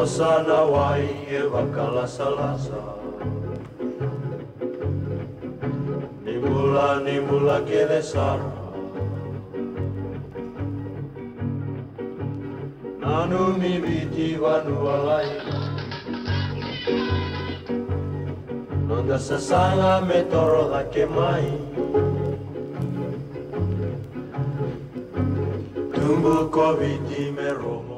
sana wai e wakalasala. Ni mula que sara. Nanu mi viti vanu alai. Nonda sasanga me toro da que mai. Tumbu ko viti me romo.